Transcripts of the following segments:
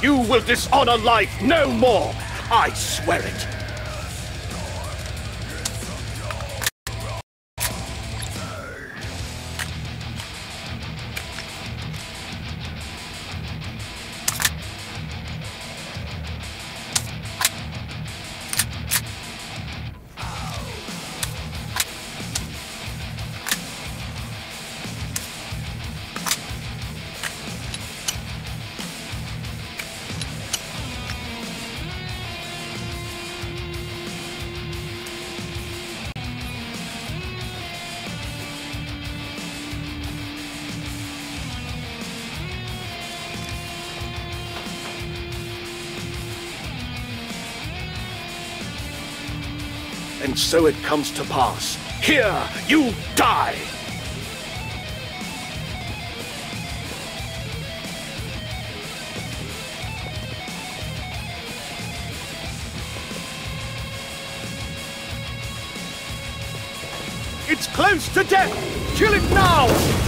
You will dishonor life no more. I swear it. And so it comes to pass. Here you die! It's close to death! Kill it now!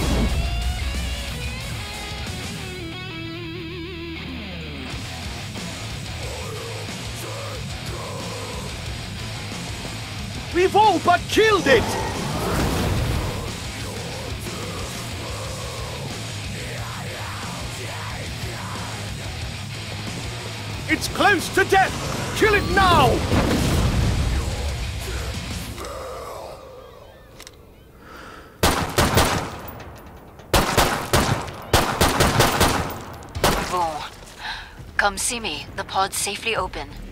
We've all but killed it! It's close to death! Kill it now! Come see me. The pod's safely open.